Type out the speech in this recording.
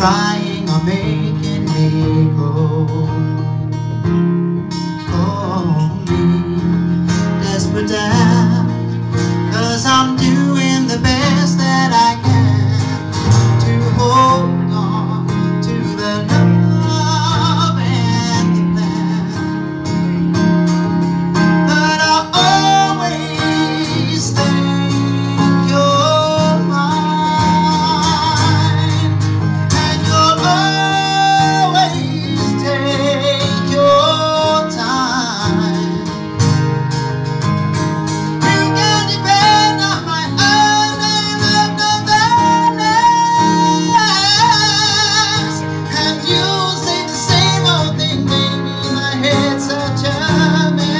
trying or making me go. Oh, me, desperate doubt, 'cause I'm doing the best that I can to hold on to the love and the plan. But I always think you're mine, and you'll always take your time. You can depend on my unending love, and you say the same old thing, baby. My head's such a mess.